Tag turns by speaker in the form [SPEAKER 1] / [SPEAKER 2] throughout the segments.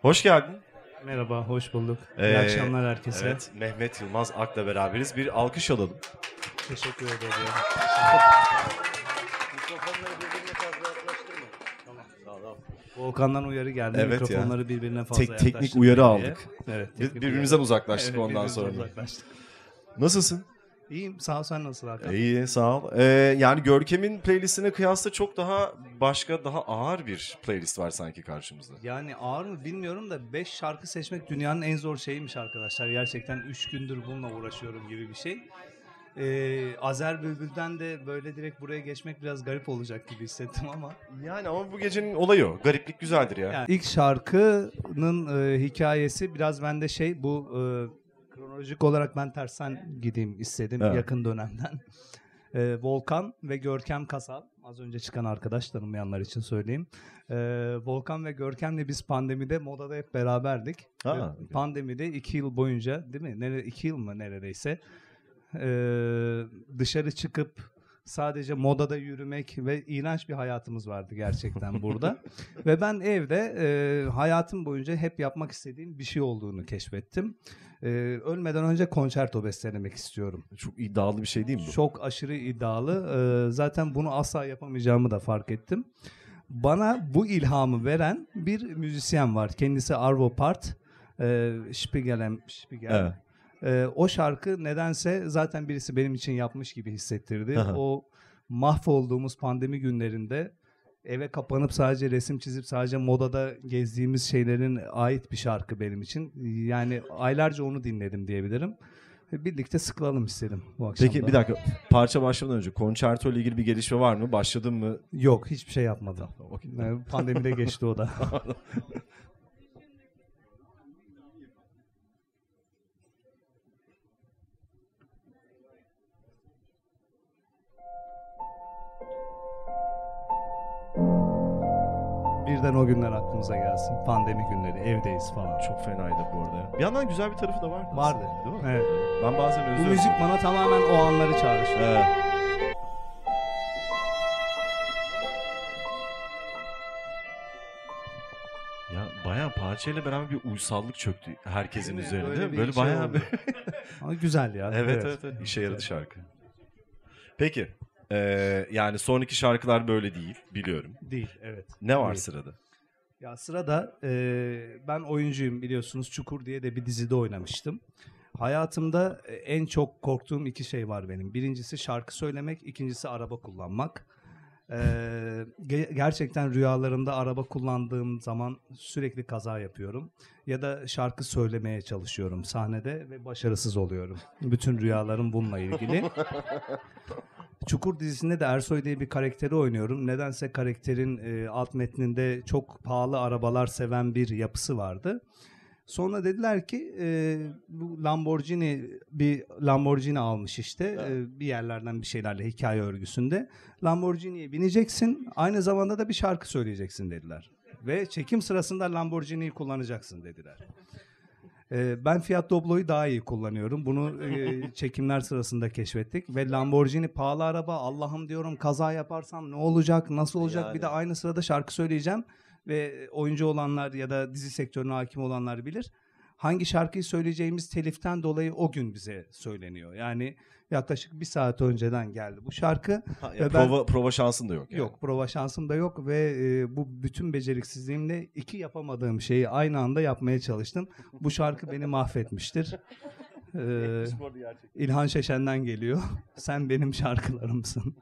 [SPEAKER 1] Hoş geldin.
[SPEAKER 2] Merhaba, hoş bulduk. İyi akşamlar herkese.
[SPEAKER 1] Evet, Mehmet Yılmaz Ak'la beraberiz. Bir alkış alalım.
[SPEAKER 2] Teşekkür ederim.
[SPEAKER 3] Mikrofonları birbirine fazla yaklaştırma.
[SPEAKER 2] Tamam. Volkan'dan uyarı geldi.
[SPEAKER 1] Evet
[SPEAKER 2] Mikrofonları birbirine fazla
[SPEAKER 1] Teknik
[SPEAKER 2] yaklaştırmayın
[SPEAKER 1] uyarı
[SPEAKER 2] diye.
[SPEAKER 1] aldık.
[SPEAKER 2] Evet.
[SPEAKER 1] Birbirimizden uzaklaştık ondan
[SPEAKER 2] birbirimizden
[SPEAKER 1] sonra.
[SPEAKER 2] uzaklaştık.
[SPEAKER 1] Nasılsın?
[SPEAKER 2] İyiyim, sağ ol, sen nasıl Hakan?
[SPEAKER 1] İyi, sağ ol. Yani Görkem'in playlistine kıyasla çok daha başka, daha ağır bir playlist var sanki karşımızda.
[SPEAKER 2] Yani ağır mı bilmiyorum da 5 şarkı seçmek dünyanın en zor şeyiymiş arkadaşlar. Gerçekten 3 gündür bununla uğraşıyorum gibi bir şey. Azer Bülbül'den de böyle direkt buraya geçmek biraz garip olacak gibi hissettim ama.
[SPEAKER 1] Yani ama bu gecenin olayı o. Gariplik güzeldir ya.
[SPEAKER 2] Yani ilk şarkının hikayesi biraz bende bu kronolojik olarak ben tersten gideyim istedim yakın dönemden. Volkan ve Görkem Kasal, az önce çıkan arkadaş, tanımayanlar için söyleyeyim. Volkan ve Görkem'le biz pandemide modada hep beraberdik. Pandemide 2 yıl boyunca, değil mi? 2 yıl mı neredeyse dışarı çıkıp sadece modada yürümek ve iğrenç bir hayatımız vardı gerçekten burada. Ve ben evde hayatım boyunca hep yapmak istediğim bir şey olduğunu keşfettim. Ölmeden önce konçerto bestelemek istiyorum.
[SPEAKER 1] Çok iddialı bir şey değil mi bu?
[SPEAKER 2] Çok aşırı iddialı. Zaten bunu asla yapamayacağımı da fark ettim. Bana bu ilhamı veren bir müzisyen var. Kendisi Arvo Part. Spiegel.
[SPEAKER 1] Evet.
[SPEAKER 2] O şarkı nedense zaten birisi benim için yapmış gibi hissettirdi. O mahvolduğumuz pandemi günlerinde eve kapanıp sadece resim çizip sadece modada gezdiğimiz şeylerin ait bir şarkı benim için. Yani aylarca onu dinledim diyebilirim. Birlikte sıkılalım istedim bu akşam.
[SPEAKER 1] Peki bir dakika, parça başlamadan önce konçerto ile ilgili bir gelişme var mı? Başladın mı?
[SPEAKER 2] Yok, hiçbir şey yapmadım. Pandemide geçti o da. Birden o günler aklımıza gelsin. Pandemi günleri, evdeyiz falan.
[SPEAKER 1] Çok fenaydı bu arada. Bir yandan güzel bir tarafı da vardı.
[SPEAKER 2] Vardı.
[SPEAKER 1] Değil mi?
[SPEAKER 2] Evet.
[SPEAKER 1] Ben bazen
[SPEAKER 2] Bu
[SPEAKER 1] özlüyorum.
[SPEAKER 2] müzik bana tamamen o anları çağrıştırıyor.
[SPEAKER 1] Evet. Ya bayağı parçayla beraber bir uysallık çöktü herkesin
[SPEAKER 2] Değil mi?
[SPEAKER 1] üzerinde.
[SPEAKER 2] Böyle bir
[SPEAKER 1] Böyle
[SPEAKER 2] şey
[SPEAKER 1] bayağı
[SPEAKER 2] oldu.
[SPEAKER 1] bir...
[SPEAKER 2] Ama güzel ya.
[SPEAKER 1] Evet. İşe yaradı şarkı. Peki. Yani sonraki şarkılar böyle değil. Biliyorum.
[SPEAKER 2] Değil, evet.
[SPEAKER 1] Ne var
[SPEAKER 2] Değil.
[SPEAKER 1] sırada?
[SPEAKER 2] Ya sırada ben oyuncuyum, biliyorsunuz. Çukur diye de bir dizide oynamıştım. Hayatımda en çok korktuğum 2 şey var benim. Birincisi şarkı söylemek, ikincisi araba kullanmak. Gerçekten rüyalarımda araba kullandığım zaman sürekli kaza yapıyorum. Ya da şarkı söylemeye çalışıyorum sahnede ve başarısız oluyorum. Bütün rüyalarım bununla ilgili. Çukur dizisinde de Ersoy diye bir karakteri oynuyorum. Nedense karakterin alt metninde çok pahalı arabalar seven bir yapısı vardı. Sonra dediler ki bu bir Lamborghini almış işte bir yerlerden bir şeylerle, hikaye örgüsünde. Lamborghini'ye bineceksin, aynı zamanda da bir şarkı söyleyeceksin dediler. Ve çekim sırasında Lamborghini'yi kullanacaksın dediler. Ben Fiat Doblo'yu daha iyi kullanıyorum. Bunu çekimler sırasında keşfettik. Ve Lamborghini pahalı araba. Allah'ım diyorum, kaza yaparsam ne olacak, nasıl olacak?
[SPEAKER 1] Yani.
[SPEAKER 2] Bir de aynı sırada şarkı söyleyeceğim. Ve oyuncu olanlar ya da dizi sektörüne hakim olanlar bilir. Hangi şarkıyı söyleyeceğimiz teliften dolayı o gün bize söyleniyor. Yani yaklaşık 1 saat önceden geldi bu şarkı.
[SPEAKER 1] Prova şansın da yok. Yani.
[SPEAKER 2] Yok, prova şansım da yok ve bu bütün beceriksizliğimle 2 yapamadığım şeyi aynı anda yapmaya çalıştım. Bu şarkı beni mahvetmiştir. İlhan Şeşen'den geliyor. Sen benim şarkılarımsın.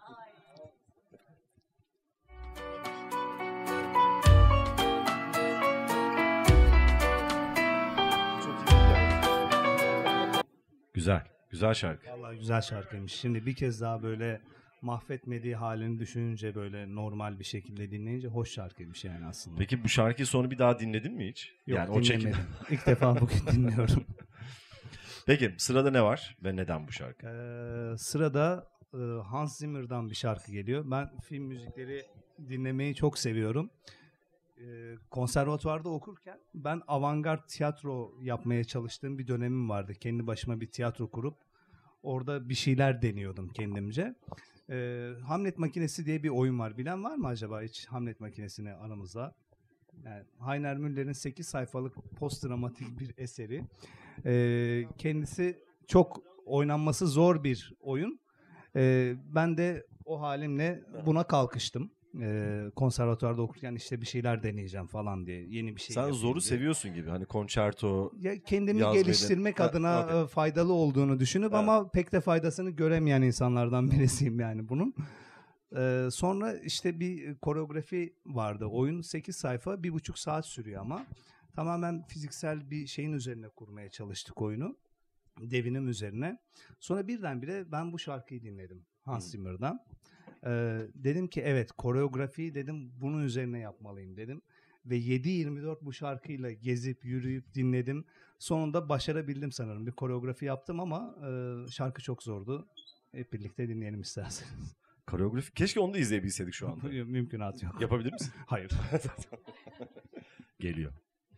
[SPEAKER 1] Güzel şarkı.
[SPEAKER 2] Vallahi güzel şarkıymış. Şimdi bir kez daha böyle mahvetmediği halini düşününce, böyle normal bir şekilde dinleyince hoş şarkıymış yani aslında.
[SPEAKER 1] Peki bu şarkıyı sonra bir daha dinledin mi hiç?
[SPEAKER 2] Yok,
[SPEAKER 1] yani o çekim.
[SPEAKER 2] İlk defa bugün dinliyorum.
[SPEAKER 1] Peki sırada ne var ve neden bu şarkı?
[SPEAKER 2] Sırada Hans Zimmer'dan bir şarkı geliyor. Ben film müzikleri dinlemeyi çok seviyorum. Konservatuvarda okurken ben avantgard tiyatro yapmaya çalıştığım bir dönemim vardı. Kendi başıma bir tiyatro kurup orada bir şeyler deniyordum kendimce. Hamlet Makinesi diye bir oyun var. Bilen var mı acaba hiç Hamlet Makinesi'ni aramızda? Yani Heiner Müller'in 8 sayfalık postdramatik bir eseri. Kendisi çok oynanması zor bir oyun. Ben de o halimle buna kalkıştım. Konservatuvarda okurken işte bir şeyler deneyeceğim falan diye. Yeni bir şey
[SPEAKER 1] Sen
[SPEAKER 2] yapayım
[SPEAKER 1] zoru
[SPEAKER 2] diye.
[SPEAKER 1] seviyorsun gibi. Hani konçerto.
[SPEAKER 2] Ya kendimi
[SPEAKER 1] yazmayı da-
[SPEAKER 2] geliştirmek
[SPEAKER 1] Ha,
[SPEAKER 2] adına
[SPEAKER 1] okey.
[SPEAKER 2] faydalı olduğunu düşünüp
[SPEAKER 1] Evet.
[SPEAKER 2] ama pek de faydasını göremeyen insanlardan birisiyim yani bunun. Sonra işte bir koreografi vardı. Oyun 8 sayfa, 1,5 saat sürüyor ama tamamen fiziksel bir şeyin üzerine kurmaya çalıştık oyunu. Devinim üzerine. Sonra birdenbire ben bu şarkıyı dinledim Hans Zimmer'dan. Dedim ki evet, koreografiyi dedim bunun üzerine yapmalıyım dedim. Ve 7/24 bu şarkıyla gezip yürüyüp dinledim. Sonunda başarabildim sanırım. Bir koreografi yaptım ama şarkı çok zordu. Hep birlikte dinleyelim isterseniz.
[SPEAKER 1] Koreografi. Keşke onu da izleyebilseydik şu anda.
[SPEAKER 2] Mümkünatı yok.
[SPEAKER 1] Yapabilir misin?
[SPEAKER 2] Hayır.
[SPEAKER 1] Geliyor.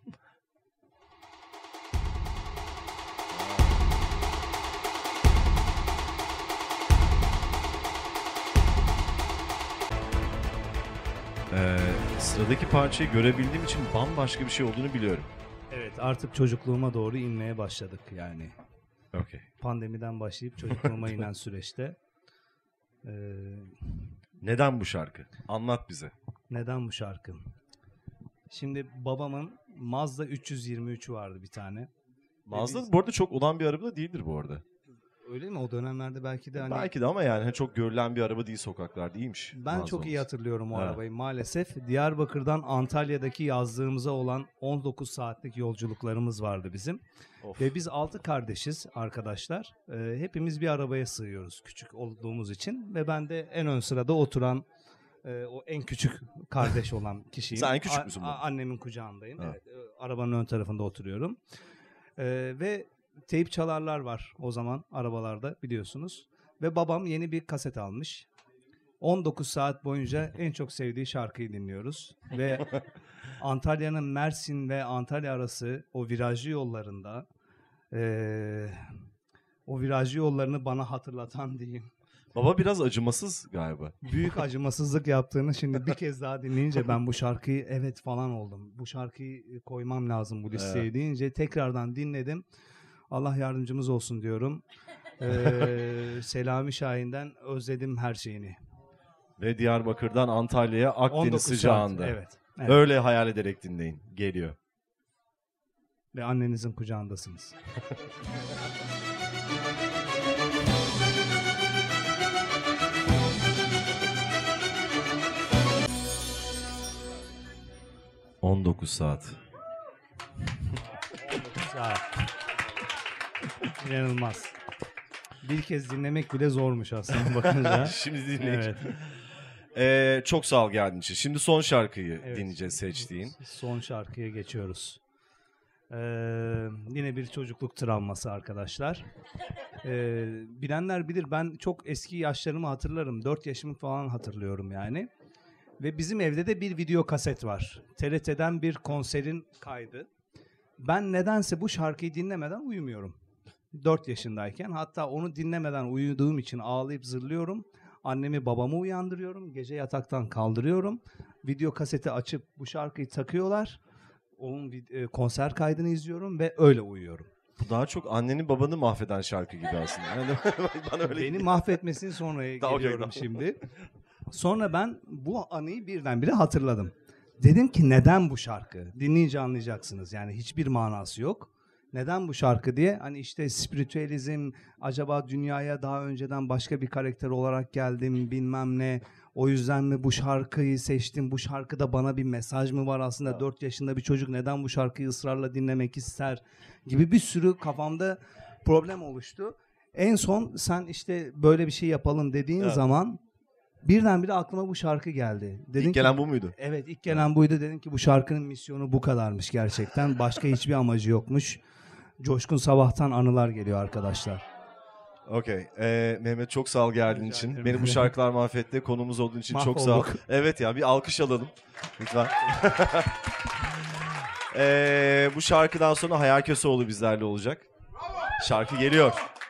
[SPEAKER 1] Sıradaki parçayı görebildiğim için bambaşka bir şey olduğunu biliyorum.
[SPEAKER 2] Evet, artık çocukluğuma doğru inmeye başladık yani.
[SPEAKER 1] Okey.
[SPEAKER 2] Pandemiden başlayıp çocukluğuma inen süreçte.
[SPEAKER 1] Neden bu şarkı? Anlat bize.
[SPEAKER 2] Neden bu şarkı? Şimdi babamın Mazda 323'ü vardı bir tane.
[SPEAKER 1] Mazda bu arada çok olan bir araba da değildir bu arada.
[SPEAKER 2] Öyle mi? O dönemlerde belki de hani...
[SPEAKER 1] Belki de ama yani çok görülen bir araba değil sokaklarda. İyiymiş.
[SPEAKER 2] Ben
[SPEAKER 1] Mazda
[SPEAKER 2] çok iyi
[SPEAKER 1] olması.
[SPEAKER 2] hatırlıyorum o
[SPEAKER 1] Evet.
[SPEAKER 2] arabayı maalesef. Diyarbakır'dan Antalya'daki yazlığımıza olan 19 saatlik yolculuklarımız vardı bizim.
[SPEAKER 1] Of.
[SPEAKER 2] Ve biz 6 kardeşiz arkadaşlar. Hepimiz bir arabaya sığıyoruz küçük olduğumuz için. Ve ben de en ön sırada oturan o en küçük kardeş olan kişiyim.
[SPEAKER 1] Sen en küçük müsün bu?
[SPEAKER 2] Annemin kucağındayım.
[SPEAKER 1] Ha.
[SPEAKER 2] Evet, arabanın ön tarafında oturuyorum. Ve teyp çalarlar var o zaman arabalarda biliyorsunuz. Ve babam yeni bir kaset almış. 19 saat boyunca en çok sevdiği şarkıyı dinliyoruz. Ve Antalya'nın Mersin ve Antalya arası o virajlı yollarında o virajlı yollarını bana hatırlatan diyeyim.
[SPEAKER 1] Baba biraz acımasız galiba.
[SPEAKER 2] Büyük acımasızlık yaptığını şimdi bir kez daha dinleyince ben bu şarkıyı evet falan oldum. Bu şarkıyı koymam lazım bu listeye
[SPEAKER 1] Evet.
[SPEAKER 2] deyince tekrardan dinledim. Allah yardımcımız olsun diyorum. Selami Şahin'den özledim her şeyini.
[SPEAKER 1] Ve Diyarbakır'dan Antalya'ya
[SPEAKER 2] 19
[SPEAKER 1] Akdeniz
[SPEAKER 2] saat,
[SPEAKER 1] sıcağında.
[SPEAKER 2] evet.
[SPEAKER 1] Öyle hayal ederek dinleyin. Geliyor.
[SPEAKER 2] Ve annenizin kucağındasınız.
[SPEAKER 1] ...19 saat.
[SPEAKER 2] İnanılmaz. Bir kez dinlemek bile zormuş aslında bakınca.
[SPEAKER 1] Şimdi dinleyin.
[SPEAKER 2] Evet.
[SPEAKER 1] Çok sağ ol geldiğin için. Şimdi son şarkıyı
[SPEAKER 2] Evet.
[SPEAKER 1] dinleyeceğiz seçtiğin.
[SPEAKER 2] Son şarkıya geçiyoruz. Yine bir çocukluk travması arkadaşlar. Bilenler bilir, ben çok eski yaşlarımı hatırlarım. 4 yaşımı falan hatırlıyorum yani. Ve bizim evde de bir video kaset var. TRT'den bir konserin kaydı. Ben nedense bu şarkıyı dinlemeden uyumuyorum. 4 yaşındayken, hatta onu dinlemeden uyuduğum için ağlayıp zırlıyorum. Annemi babamı uyandırıyorum. Gece yataktan kaldırıyorum. Video kaseti açıp bu şarkıyı takıyorlar. Onun konser kaydını izliyorum ve öyle uyuyorum.
[SPEAKER 1] Bu daha çok anneni babanı mahveden şarkı gibi aslında. Yani bana öyle
[SPEAKER 2] Beni mahvetmesini sonra
[SPEAKER 1] Tamam,
[SPEAKER 2] geliyorum
[SPEAKER 1] okey,
[SPEAKER 2] şimdi. Sonra ben bu anıyı birdenbire hatırladım. Dedim ki neden bu şarkı? Dinleyince anlayacaksınız. Yani hiçbir manası yok. Neden bu şarkı diye. Hani işte spiritüalizm, acaba dünyaya daha önceden başka bir karakter olarak geldim bilmem ne. O yüzden mi bu şarkıyı seçtim? Bu şarkıda bana bir mesaj mı var aslında? 4 yaşında bir çocuk neden bu şarkıyı ısrarla dinlemek ister? Gibi bir sürü kafamda problem oluştu. En son sen işte böyle bir şey yapalım dediğin
[SPEAKER 1] Evet.
[SPEAKER 2] zaman birdenbire aklıma bu şarkı geldi. Dedin
[SPEAKER 1] İlk gelen bu muydu?
[SPEAKER 2] Evet, ilk gelen buydu. Dedim ki bu şarkının misyonu bu kadarmış gerçekten. Başka hiçbir amacı yokmuş. Coşkun Sabah'tan anılar geliyor arkadaşlar.
[SPEAKER 1] Okey. Mehmet çok sağ ol geldiğin
[SPEAKER 2] Rica
[SPEAKER 1] için.
[SPEAKER 2] ederim.
[SPEAKER 1] Beni bu şarkılar mahvetti. Konumuz olduğun için çok sağ ol.
[SPEAKER 2] Mahvolduk.
[SPEAKER 1] Evet ya, bir alkış alalım. Lütfen. Bu şarkıdan sonra Hayal Köseoğlu bizlerle olacak. Şarkı geliyor.